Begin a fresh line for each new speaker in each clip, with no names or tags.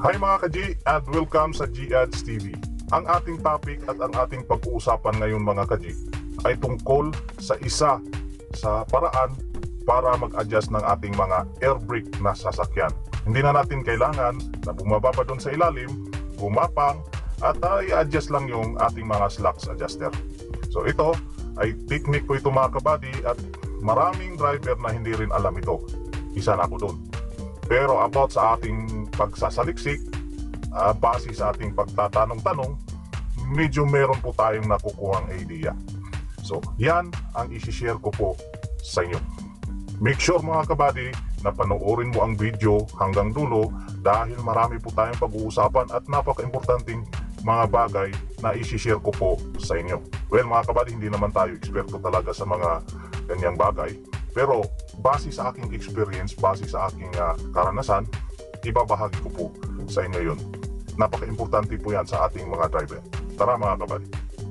Hi mga ka-G at welcome sa G-Ads TV. Ang ating topic at ang ating pag-uusapan ngayon mga ka-G ay tungkol sa isa sa paraan para mag-adjust ng ating mga air brake na sasakyan. Hindi na natin kailangan na bumaba pa doon sa ilalim, bumapang, at i-adjust lang yung ating mga slacks adjuster. So ito ay technique ko ito mga kabady at maraming driver na hindi rin alam ito. Isa na ako doon. Pero about sa ating pagsasaliksik, base sa ating pagtatanong-tanong, medyo meron po tayong nakukuhang idea. So, yan ang isi-share ko po sa inyo. Make sure mga kabady na panoorin mo ang video hanggang dulo dahil marami po tayong pag-uusapan at napaka-importanting mga bagay na isi-share ko po sa inyo. Well mga kabady, hindi naman tayo eksperto talaga sa mga ganyang bagay. Pero base sa aking experience, base sa aking karanasan, ibabahagi ko po sa inyo yun. Napaka-importante po yan sa ating mga driver. Tara mga kabady.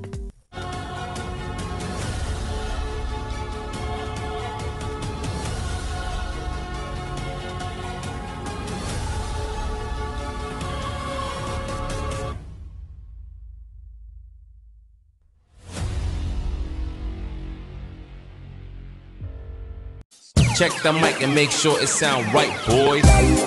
Check the mic and make sure it sound right, boys.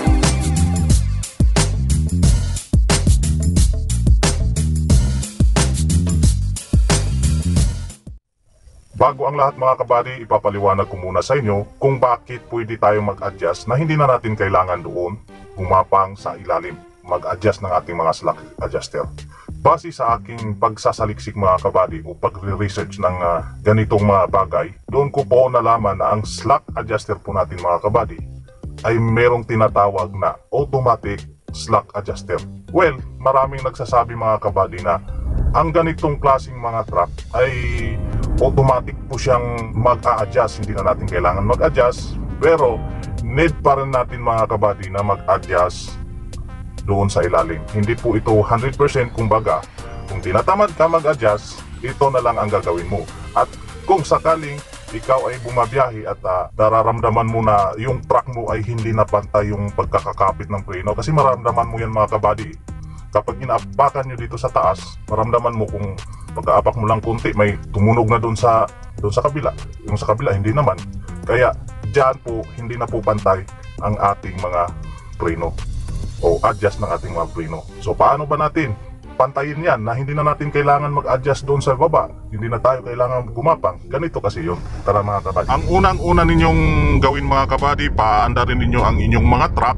Bago ang lahat mga kabady, ipapaliwanag ko muna sa inyo kung bakit pwede tayong mag-adjust na hindi na natin kailangan doon gumapang sa ilalim, mag-adjust ng ating mga slack adjuster. Base sa aking pagsasaliksik mga kabady o pagre-research ng ganitong mga bagay, doon ko po nalaman na ang slack adjuster po natin mga kabady ay merong tinatawag na automatic slack adjuster. Well, maraming nagsasabi mga kabady na ang ganitong klaseng mga truck ay automatic po siyang mag-a-adjust, hindi na natin kailangan mag-adjust, pero need pa rin natin mga kabady na mag-adjust doon sa ilalim. Hindi po ito 100%, kumbaga kung tinatamad ka mag-adjust, ito na lang ang gagawin mo. At kung sakaling ikaw ay bumabiyahe at nararamdaman mo na yung truck mo ay hindi na pantay yung pagkakakapit ng preno, kasi maramdaman mo yan mga kabady. Kapag inaapakan nyo dito sa taas, maramdaman mo kung pag-aapak mo lang kunti, may tumunog na doon sa kabila. Yung sa kabila, hindi naman. Kaya dyan po, hindi na po pantay ang ating mga preno o adjust ng ating mga preno. So paano ba natin pantayin yan na hindi na natin kailangan mag-adjust doon sa baba, hindi na tayo kailangan gumapang? Ganito kasi yun. Tara mga kabady, ang unang-una ninyong gawin mga kabady, paandarin ninyo ang inyong mga truck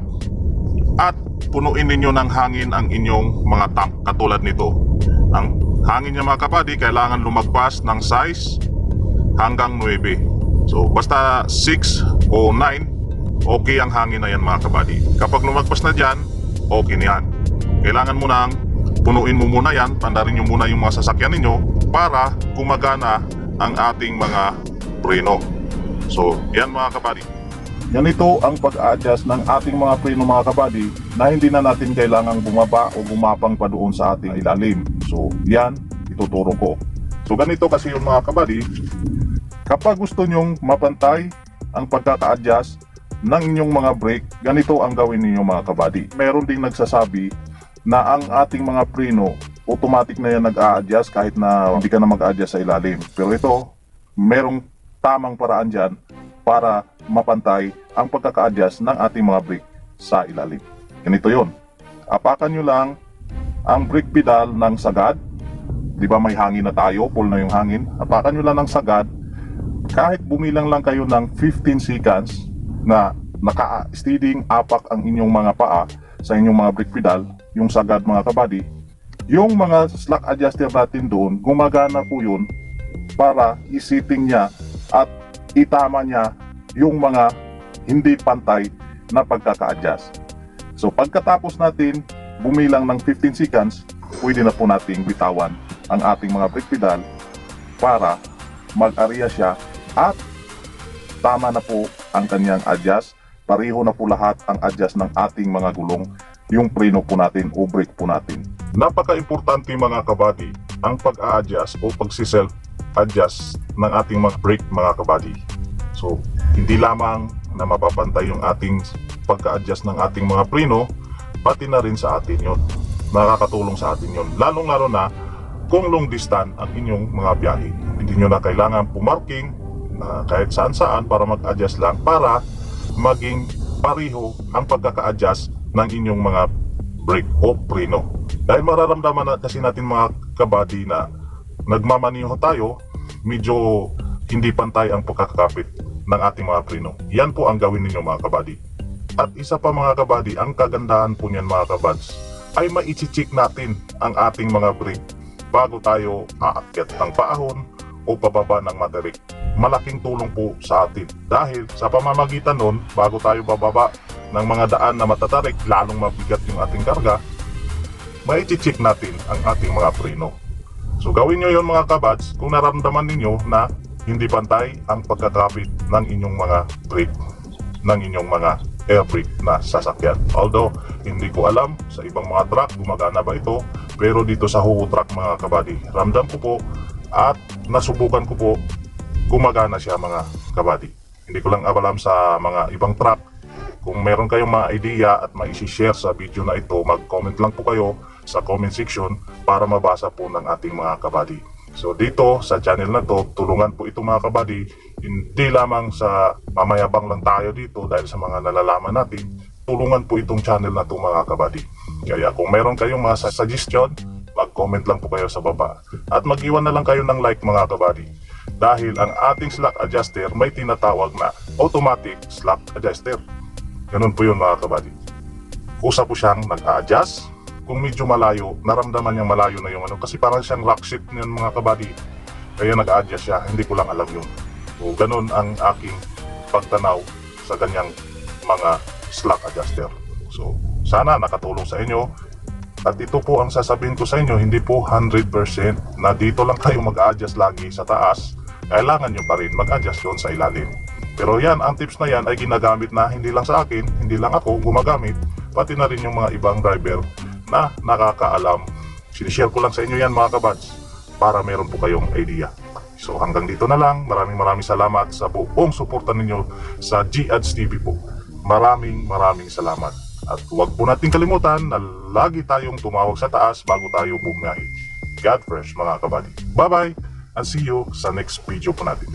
at punuin ninyo ng hangin ang inyong mga tank. Katulad nito, ang hangin niya mga kabady kailangan lumagpas ng size hanggang 9. So basta 6 o 9, okay ang hangin na yan mga kabady. Kapag lumagpas na dyan, okay na yan. Kailangan mo nang punuin mo muna yan, pandarin nyo muna yung mga sasakyan ninyo para gumagana ang ating mga preno. So yan mga kabady, ganito ang pag-adjust ng ating mga preno mga kabady na hindi na natin kailangang bumaba o gumapang pa doon sa ating ilalim. So yan, ituturo ko. So ganito kasi yung mga kabady, kapag gusto nyong mapantay ang pagkaka-adjust ng inyong mga brake, ganito ang gawin ninyo mga kabady. Meron ding nagsasabi na ang ating mga preno automatic na yan nag-a-adjust kahit na hindi ka na mag-a-adjust sa ilalim. Pero ito, merong tamang paraan dyan para mapantay ang pagkaka-adjust ng ating mga brake sa ilalim. Ganito yon. Apakan nyo lang ang brake pedal ng sagad. Di ba may hangin na tayo, full na yung hangin. Apakan nyo lang ng sagad. Kahit bumilang lang kayo ng 15 seconds na naka-steading apak ang inyong mga paa sa inyong mga brake pedal, yung sagad mga kabady, yung mga slack adjuster natin doon, gumagana po yun para isitting niya at itama niya yung mga hindi pantay na pagkaka-adjust. So pagkatapos natin bumilang ng 15 seconds, pwede na po nating bitawan ang ating mga brake pedal para mag-area siya at tama na po ang kanyang adjust. Pareho na po lahat ang adjust ng ating mga gulong, yung preno po natin o brake po natin. Napaka-importante mga kabady ang pag-a-adjust o pagsi-self-adjust ng ating mga brake mga kabady. So hindi lamang na mapapantay yung ating pagka-adjust ng ating mga preno, pati na rin sa atin yun. Nakakatulong sa atin yun. Lalong-lalo na kung long distance ang inyong mga biyahe. Hindi nyo na kailangan pumarking kahit saan-saan para mag-adjust lang para maging pariho ang pagkaka-adjust ng inyong mga brake o preno. Dahil mararamdaman na kasi natin mga kabady na nagmamaniho tayo, medyo hindi pantay ang pagkakapit ng ating mga preno. Yan po ang gawin ninyo mga kabady. At isa pa mga kabady, ang kagandahan po niyan mga kabads, ay maichichik natin ang ating mga brake bago tayo aakyat ng paahon o pababa ng materik. Malaking tulong po sa atin dahil sa pamamagitan nun, bago tayo bababa ng mga daan na matatarik, lalong mabigat yung ating karga, maichichik natin ang ating mga preno. So gawin nyo yun mga kabads kung nararamdaman ninyo na hindi pantay ang pagkakapit ng inyong mga brake, ng inyong mga air brake na sasakyan. Although hindi ko alam sa ibang mga truck gumagana ba ito, pero dito sa Howo truck mga kabady, ramdam ko po at nasubukan ko po, gumagana siya mga kabady. Hindi ko lang alam sa mga ibang truck. Kung meron kayong mga idea at maisi-share sa video na ito, mag-comment lang po kayo sa comment section para mabasa po ng ating mga kabady. So dito sa channel na to, tulungan po ito mga kabady, hindi lamang sa mamayabang lang tayo dito dahil sa mga nalalaman natin, tulungan po itong channel na to mga kabady. Kaya kung meron kayong mga suggestion, mag-comment lang po kayo sa baba. At mag-iwan na lang kayo ng like mga kabady. Dahil ang ating slack adjuster may tinatawag na automatic slack adjuster. Ganun po yun mga kabady. Kusa po siyang nag-a-adjust. Kung medyo malayo, naramdaman niyang malayo na yung kasi parang siyang rock ship niyan mga kabady. Kaya nag-a-adjust siya, hindi ko lang alam yun. So, ganun ang aking pagtanaw sa ganyang mga slack adjuster. So, sana nakatulong sa inyo. At ito po ang sasabihin ko sa inyo, hindi po 100% na dito lang kayo mag-a-adjust lagi sa taas. Kailangan nyo pa rin mag-adjust yun sa ilalim. Pero yan, ang tips na yan ay ginagamit na hindi lang sa akin, hindi lang ako gumagamit, pati na rin yung mga ibang driver na nakakaalam. Sinishare ko lang sa inyo yan mga kabads para meron po kayong idea. So hanggang dito na lang. Maraming salamat sa buong suporta ninyo sa G-Ads TV po. Maraming salamat. At huwag po natin kalimutan na lagi tayong tumawag sa taas bago tayo bumiyahe. God first mga kabady. Bye bye and see you sa next video po natin.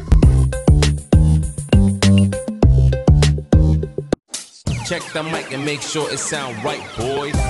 Check the mic and make sure it sound right, boys.